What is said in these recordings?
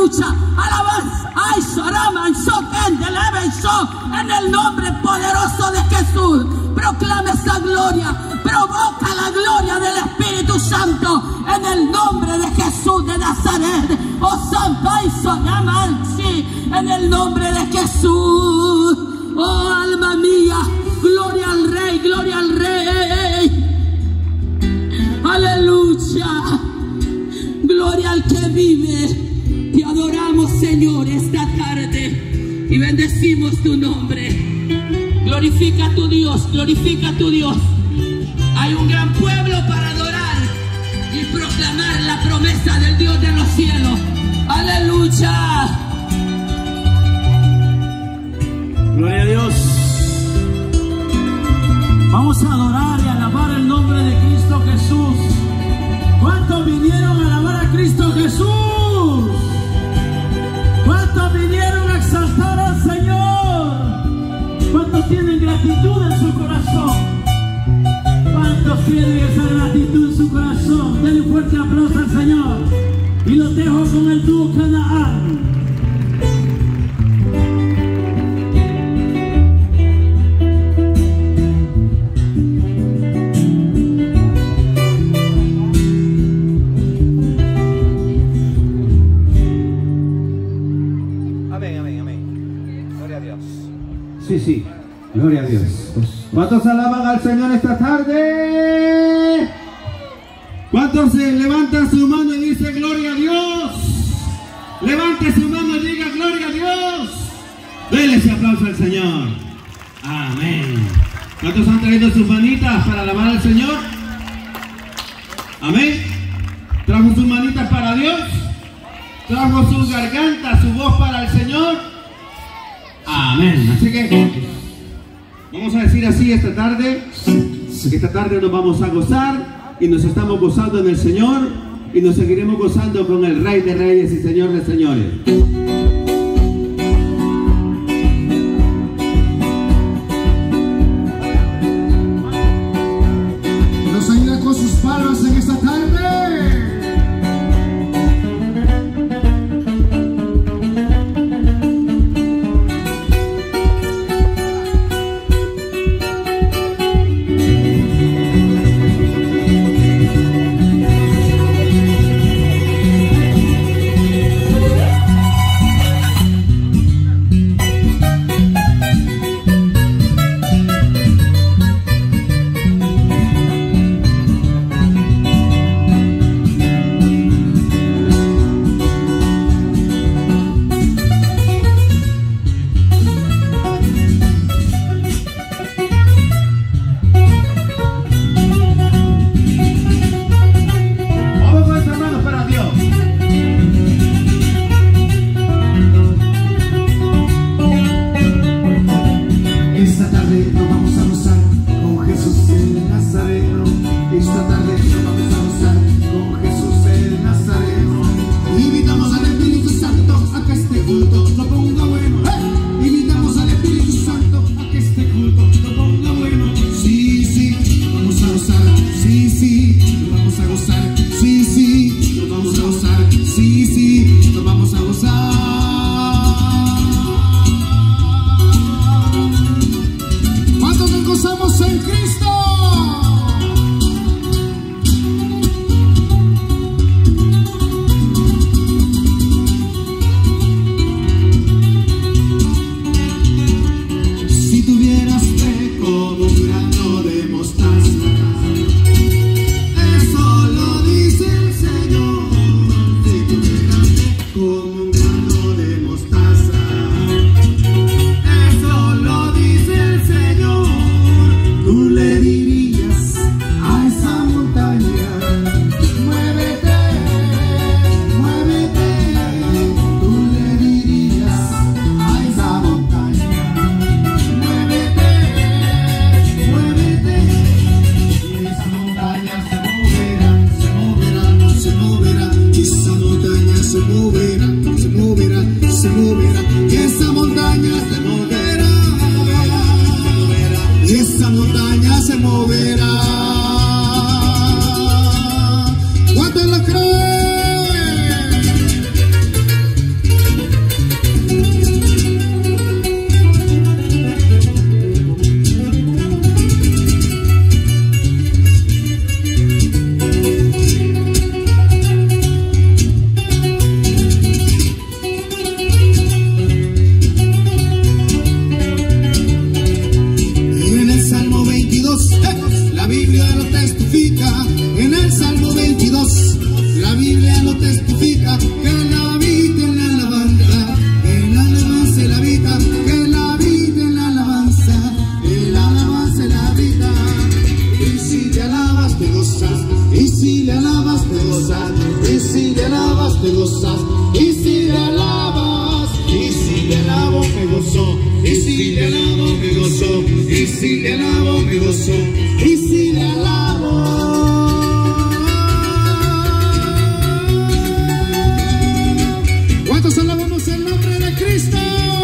aleluya, alabanza, ay, Shorama, Shoken, deleve, en el nombre poderoso de Jesús. Proclama esa gloria, provoca la gloria del Espíritu Santo en el nombre de Jesús de Nazaret. Oh, Santo, ay, Shorama, sí, en el nombre de Jesús. Oh, alma mía, gloria al Rey, gloria al Rey. Aleluya, gloria al que vive. Te adoramos, Señor, esta tarde y bendecimos tu nombre. Glorifica a tu Dios, glorifica a tu Dios. Hay un gran pueblo para adorar y proclamar la promesa del Dios de los cielos. Aleluya. Gloria a Dios. Vamos a adorar y alabar el nombre de Cristo Jesús. ¿Cuántos vinieron a alabar a Cristo Jesús? ¿Cuántos vinieron a exaltar al Señor? ¿Cuántos tienen gratitud en su corazón? ¿Cuántos tienen esa gratitud en su corazón? Denle un fuerte aplauso al Señor. Y los dejo con el dúo Canaán. Sí, gloria a Dios. ¿Cuántos alaban al Señor esta tarde? ¿Cuántos se levantan su mano y dicen gloria a Dios? Levante su mano y diga gloria a Dios. Denle ese aplauso al Señor. Amén. ¿Cuántos han traído sus manitas para alabar al Señor? Amén. ¿Trajo sus manitas para Dios? ¿Trajo su garganta, su voz para el Señor? Amén. Así que vamos a decir así esta tarde, que esta tarde nos vamos a gozar y nos estamos gozando en el Señor y nos seguiremos gozando con el Rey de Reyes y Señor de Señores. Nos ayuda con sus palmas en esta tarde. Se moverá. gozas, y si le alabas, y si le alabo me gozo, y si le alabo me gozo, y si le alabo me gozo, y si le alabo. ¿Cuántos alabamos el nombre de Cristo?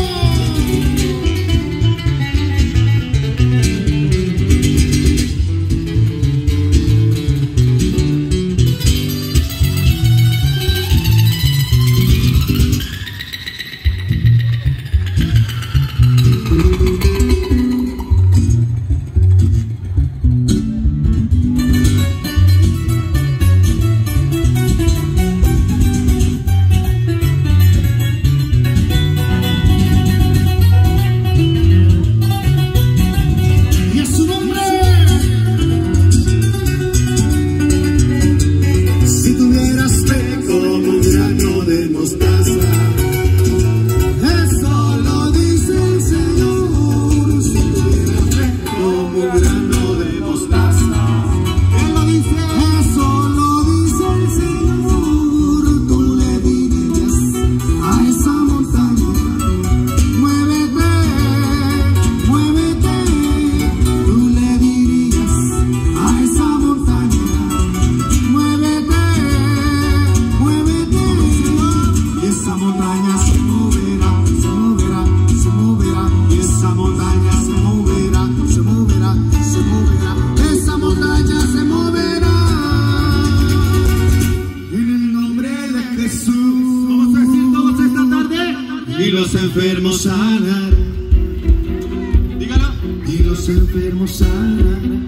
Enfermos sanarán, dígalo, y los enfermos sanarán,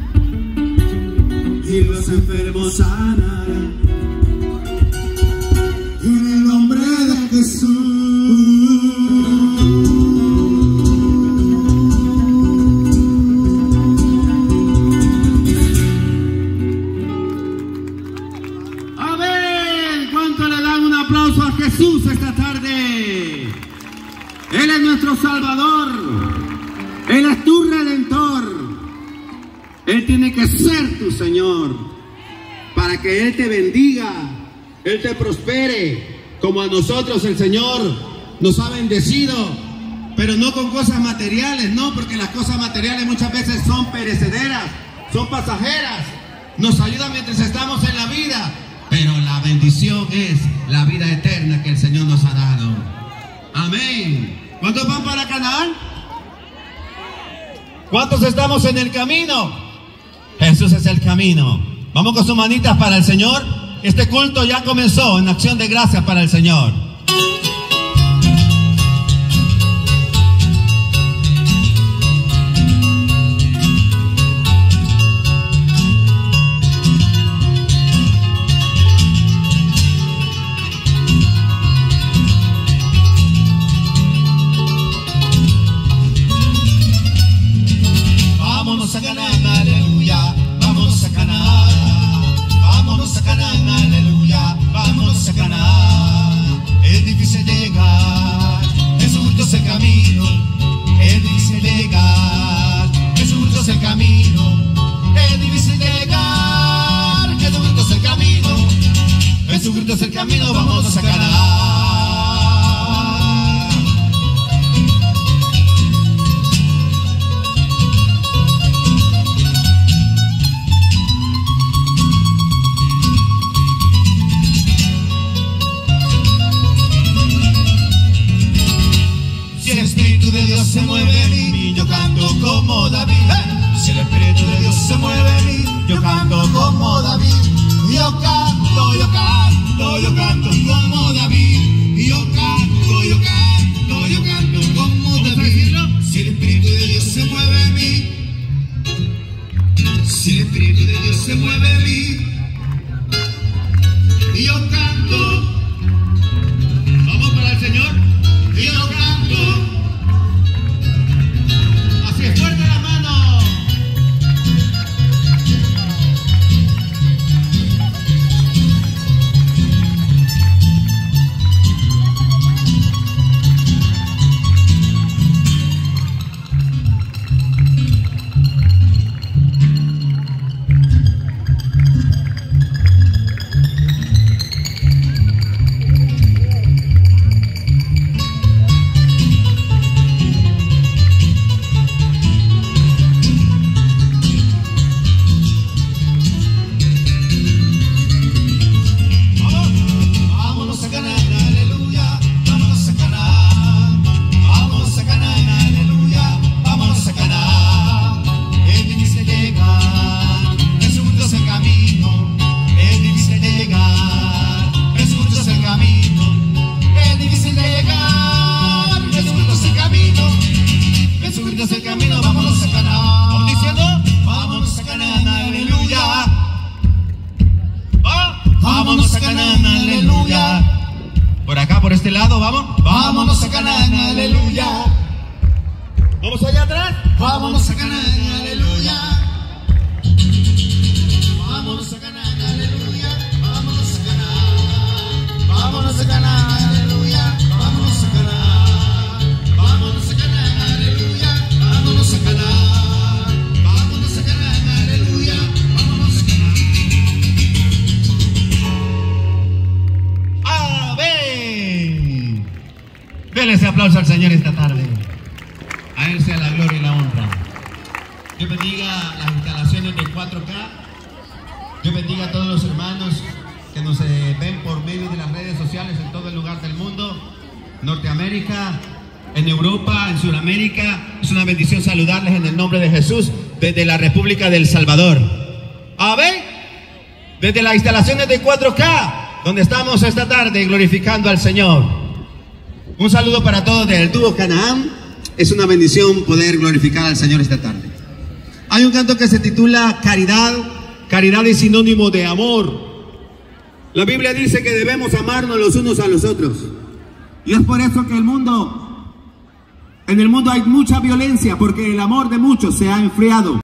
y los enfermos sanarán, en el nombre de Jesús. Amén. ¿Cuánto le dan un aplauso a Jesús esta tarde? Él es nuestro Salvador, Él es tu Redentor, Él tiene que ser tu Señor, para que Él te bendiga, Él te prospere, como a nosotros el Señor nos ha bendecido, pero no con cosas materiales, no, porque las cosas materiales muchas veces son perecederas, son pasajeras, nos ayudan mientras estamos en la vida, pero la bendición es la vida eterna que el Señor nos ha dado. Amén. ¿Cuántos van para Canaán? ¿Cuántos estamos en el camino? Jesús es el camino. Vamos con sus manitas para el Señor. Este culto ya comenzó en acción de gracias para el Señor. Jesucristo es el camino, vamos a Canaán. Si el Espíritu de Dios se mueve en mí, yo canto como David. Si el Espíritu de Dios se mueve en mí, yo canto como David. Yo canto, yo canto, yo canto como David. Yo canto, yo canto, yo canto como David. Si el Espíritu de Dios se mueve en mí, si el Espíritu de Dios se mueve en mí, yo canto. Vamos para el Señor. Yo canto. Así es, fuerte la mano. este lado, vamos. Vámonos a Canaán, aleluya. Vamos allá atrás. Vámonos a Canaán, aleluya. Vámonos a Canaán, aleluya. Vámonos a Canaán. Vámonos a Canaán, aleluya. Vámonos a Canaán. Vámonos a Canaán, aleluya. Vámonos a Canaán. Vámonos a Canaán, aleluya. Vámonos a Canaán. Amén. Denle ese aplauso al Señor esta tarde. A Él sea la gloria y la honra. Dios bendiga las instalaciones de 4K. Dios bendiga a todos los hermanos que nos ven por medio de las redes sociales en todo el lugar del mundo. Norteamérica, en Europa, en Sudamérica. Es una bendición saludarles en el nombre de Jesús desde la República del Salvador. Amén. Desde las instalaciones de 4K, donde estamos esta tarde glorificando al Señor. Un saludo para todos del dúo Canaán. Es una bendición poder glorificar al Señor esta tarde. Hay un canto que se titula Caridad. Caridad es sinónimo de amor. La Biblia dice que debemos amarnos los unos a los otros. Y es por eso que en el mundo hay mucha violencia, porque el amor de muchos se ha enfriado.